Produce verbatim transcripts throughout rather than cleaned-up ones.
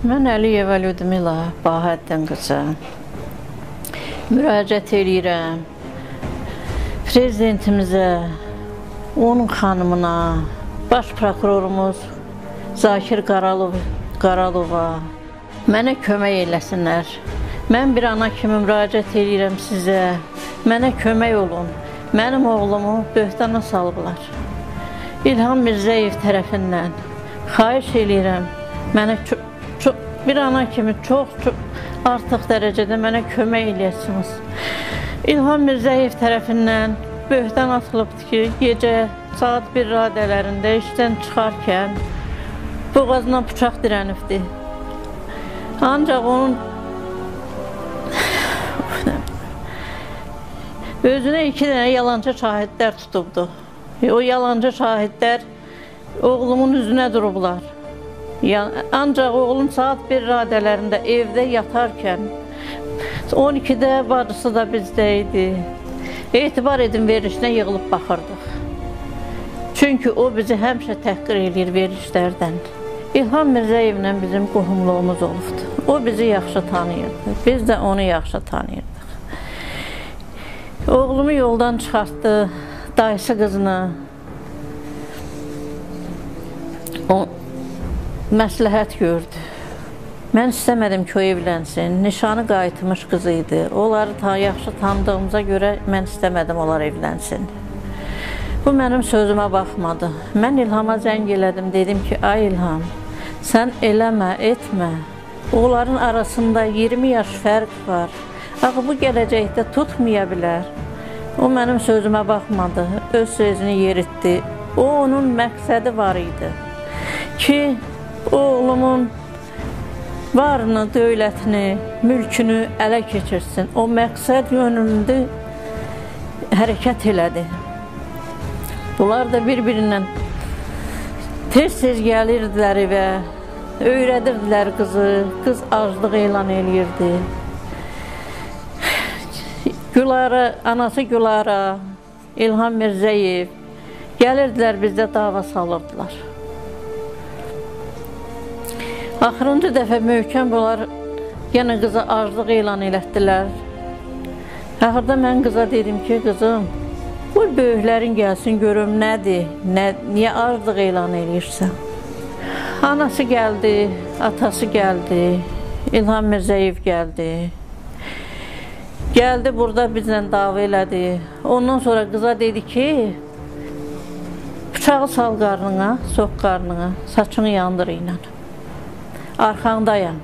Mən Əliyeva Lyudmila Bahəddin qızı müraciət edirəm prezidentimizə, onun xanımına, baş prokurorumuz Zakir Qaralov, Qaralova mənə kömək eləsinlər. Mən bir ana kimi müraciət edirəm sizə, mənə kömək olun. Mənim oğlumu böhtana salıblar. İlham Mirzəyev tərəfindən xahiş edirəm, mənə çox, çox, bir ana kimi çox, çox artıq dərəcədə mənə kömək eləyəsiniz. İlham Mirzəyev tərəfindən böhtan atılıbdır ki, gecə saat bir radələrində işdən çıxarkən boğazına bıçaq dirənibdir. Ancaq onun özünə iki dənə yalancı şahidlər tutubdu. O yalancı şahidlər oğlumun üzünə durublar. Ancaq oğlum saat bir radələrində evdə yatarkən on ikidə bacısı da bizdə idi. Etibar edin verilişinə yığılıb baxırdıq. Çünki o bizi həmişə təhqir edir verilişlərdən. İlham Mirzəyevlə bizim qohumluğumuz olubdur. O bizi yaxşı tanıyırdı. Biz də onu yaxşı tanıyırdıq. Oğlumu yoldan çıxartdı, dayısı qızını. O məsləhət gördü. Mən istəmədim ki, o evlənsin. Nişanı qayıtmış qızı idi. Onları ta yaxşı tanıdığımıza görə mən istəmədim onlar evlənsin. Bu mənim sözümə baxmadı. Mən İlhama zəng elədim, dedim ki, ay İlham, sən eləmə, etmə. Onların arasında iyirmi yaş fərq var. Axı bu gələcəkdə tutmaya bilər. O mənim sözümə baxmadı, öz sözünü yeritdi. O, onun məqsədi var idi ki, oğlumun varını, dövlətini, mülkünü ələ keçirsin. O məqsəd yönündə hərəkət elədi. Bunlar da bir-birindən tez-tez gəlirdilər evə, öyrədirdilər qızı, qız aclıq elan eləyirdi. Gülara, anası Gülara, İlham Mirzəyev gəlirdilər, bizdə dava salırdılar. Axırıncı dəfə möhkəm bunlar yenə qıza aclıq elan elətdilər. Axırda mən qıza dedim ki, qızım, bu böyüklərin gəlsin, görüm nədir, nə, niyə aclıq elan eləyirsən? Anası gəldi, atası gəldi, İlham Mirzəyev gəldi. Gəldi, burada bizlə dava elədi. Ondan sonra qıza dedi ki, bıçağı sal qarnına, soq qarnına, saçını yandır ilə. Arxandayam.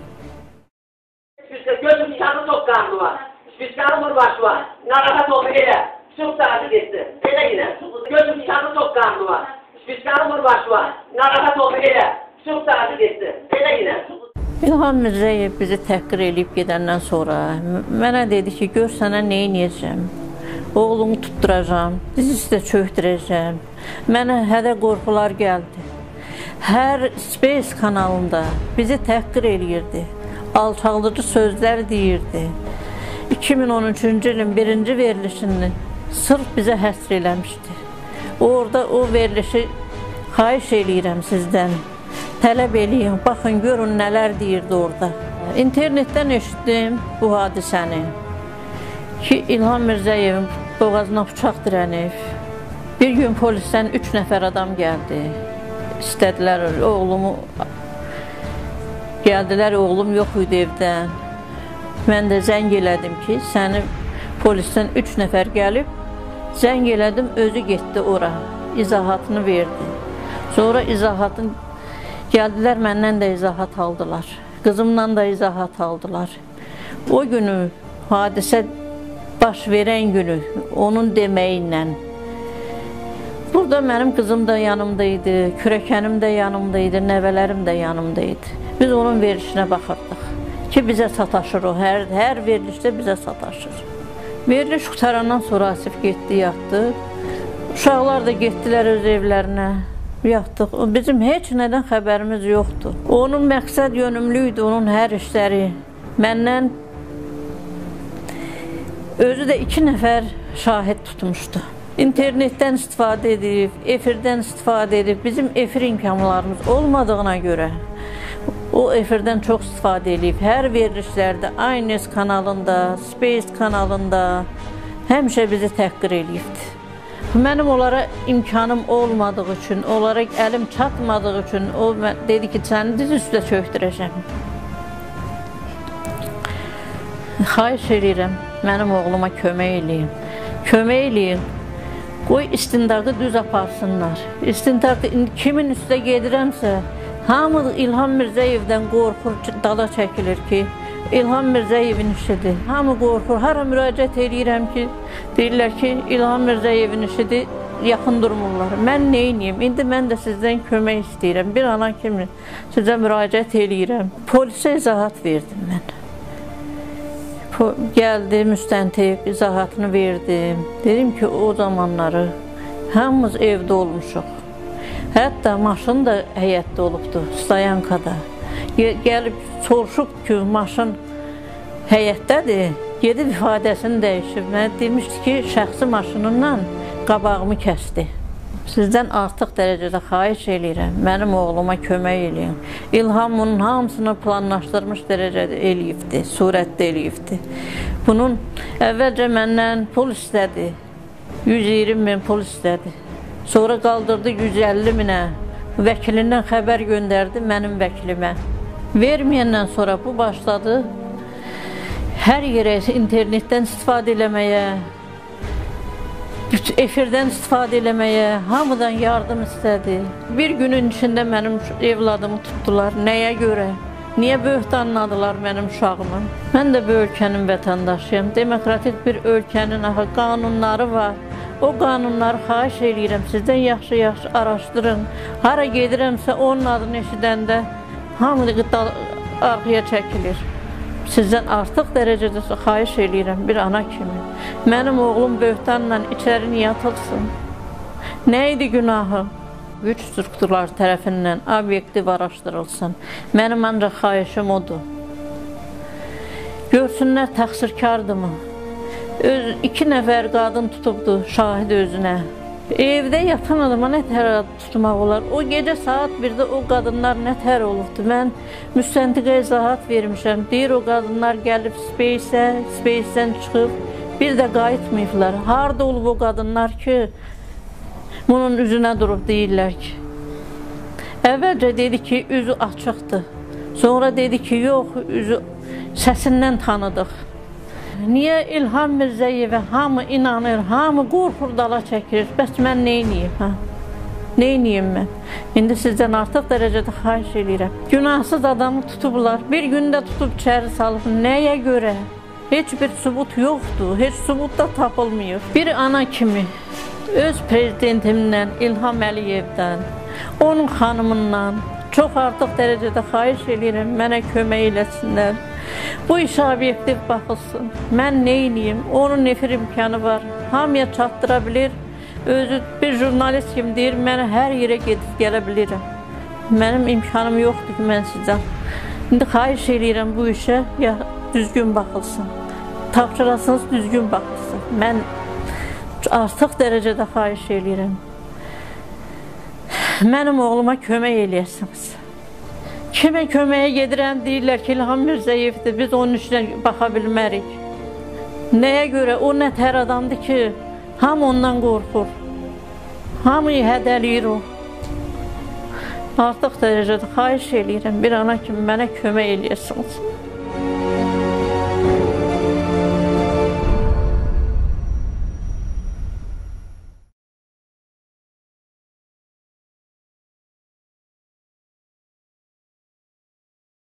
Gözüm bıçağını soq qarnına, bıçağını vur başı var. Narahat oldu elə, çox saati geçdi. Elə yine, gözüm bıçağını soq qarnına, bıçağını vur başı var. Narahat oldu elə, çox saati geçdi. Elə yine. İlham Mirzəyev bizi təhqir eləyib gedəndən sonra mənə dedi ki, gör sənə nə edəcəm, oğlumu tutturacam, dizi üstə çöktürəcəm. Mənə hədə qorxular gəldi. Hər Space kanalında bizi təhqir eləyirdi, alçaldırıcı sözlər deyirdi. iki min on üçüncü ilin birinci verilişini sırf bizə həsr eləmişdi. Orada o verilişi xahiş eləyirəm sizdən. Tələb eləyin, baxın, görün nələr deyirdi orada. İnternetdən eşitdim bu hadisəni ki, İlham Mirzəyevin boğazına bıçaq dirənib. Bir gün polisdən üç nəfər adam gəldi, istədilər oğlumu, gəldilər, oğlum yox idi evdən. Mən də zəng elədim ki, səni polisdən üç nəfər gəlib, zəng elədim, özü getdi ora, izahatını verdi. Sonra izahatın gəldilər, məndən də izahat aldılar. Qızımdan da izahat aldılar. O günü, hadisə baş verən günü, onun deməyi ilə. Burada mənim qızım da yanımdaydı, kürəkənim də yanımdaydı, nəvələrim də yanımdaydı. Biz onun verilişinə baxırdıq ki, bizə sataşır o, hər, hər verilişdə bizə sataşır. Veriliş qutarandan sonra Asif getdi, yatdı. Uşaqlar da getdilər öz evlərinə. Yatdıq. Bizim heç nədən xəbərimiz yoxdur. Onun məqsəd yönümlü idi, onun hər işləri. Məndən özü də iki nəfər şahid tutmuşdu. İnternetdən istifadə edib, efirdən istifadə edib. Bizim efir imkanlarımız olmadığına görə O efirdən çox istifadə edib. Hər verilişlərdə, Aynes kanalında, Space kanalında həmişə bizi təhqir edibdi. Mənim onlara imkanım olmadığı üçün, onlara əlim çatmadığı üçün o dedi ki, səni diz üstə çöktürəcəm. Xahiş edirəm, mənim oğluma kömək eləyin. Kömək eləyin. Qoy istintaqı düz aparsınlar. İstintaqı kimin üstə gedirəmsə, hamı İlham Mirzəyevdən qorxur, dala çəkilir ki, İlham Mirzəyevin işidir. Hamı qorxur. Hara müraciət edirəm ki, deyirlər ki, İlham Mirzəyevin işidir, yaxın durmurlar. Mən neyniyim? İndi mən də sizdən kömək istəyirəm. Bir ana kimi sizə müraciət edirəm. Polisə izahat verdim mən. Gəldi, müstəntiq izahatını verdim. Dedim ki, o zamanları hamımız evdə olmuşuq. Hətta maşın da həyətdə olubdu, Stayankada. Gəlib soruşub ki, maşın həyətdədir, gedib ifadəsini dəyişib. Mənə demişdi ki, şəxsi maşınınla qabağımı kəsdi. Sizdən artıq dərəcədə xahiş eləyirəm, mənim oğluma kömək eləyin. İlham bunun hamısını planlaşdırmış dərəcədə eləyibdi, surətdə eləyibdi. Bunun əvvəlcə məndən pul istədi, yüz iyirmi min pul istədi. Sonra qaldırdı yüz əlli minə, vəkilindən xəbər göndərdi mənim vəkilimə. Verməyəndən sonra bu başladı hər yerə internetdən istifadə eləməyə, efirdən istifadə eləməyə, hamıdan yardım istədi. Bir günün içində mənim evladımı tutdular. Nəyə görə? Niyə böhtanladılar mənim uşağımı? Mən də bu ölkənin vətəndaşıyım. Demokratik bir ölkənin qanunları var. O qanunları xahiş edirəm, sizdən yaxşı-yaxşı araşdırın. Hara gedirəmsə onun adını eşidəndə hamı arxaya çəkilir. Sizdən artıq dərəcədə xahiş edirəm bir ana kimi. Mənim oğlum böhtanla içəri niyə atılsın? Nə idi günahı? Güc strukturlar tərəfindən obyektiv araşdırılsın. Mənim ancaq xahişim odur. Görsünlər təqsirkardımı? Öz, iki nəfər qadın tutubdu şahid özünə. Evdə yatan adama nə tər tutmaq olar? O gecə saat birdə o qadınlar nə tər olubdu? Mən müstəntiqə izahat vermişəm. Deyir o qadınlar gəlib Space-ə, Space-dən çıxıb, bir də qayıtmayıblar. Harada olub o qadınlar ki, bunun üzünə durub deyirlər ki. Əvvəlcə dedi ki, üzü açıqdır. Sonra dedi ki, yox, üzü səsindən tanıdıq. Niyə İlham Mirzəyevə hamı inanır, hamı qorxur, dala çəkilir? Bəs mən neyniyim, hə? Neyniyim mən? İndi sizdən artıq dərəcədə xahiş edirəm. Günahsız adamı tutublar, bir gündə tutub içəri salıb. Nəyə görə? Heç bir sübut yoxdur, heç sübut da tapılmıyor. Bir ana kimi öz prezidentimdən, İlham Əliyevdən, onun xanımından çox artıq dərəcədə xahiş edirəm, mənə kömək eləsinlər. Bu işə obyektiv baxılsın. Mən neyniyim? Onun efir imkanı var. Hamıya çatdıra bilir. Özü bir jurnalist kimi deyir, mən hər yerə gedib gələ bilirəm. Mənim imkanım yoxdur ki, mən sizdən. İndi xahiş edirəm bu işə ya düzgün baxılsın. Tapşırasınız, düzgün baxılsın. Mən artıq dərəcədə xahiş edirəm. Mənim oğluma kömək eləyəsiniz. Kimə köməyə gedirəm, deyirlər ki, İlham Mirzəyevdir, biz onun işinə baxa bilmərik. Nəyə görə? O nə tər adamdır ki, hamı ondan qorxur. Hamıyı hədəliyir o. Artıq dərəcədə xahiş eləyirəm, bir ana kimi mənə kömək eləyəsiniz.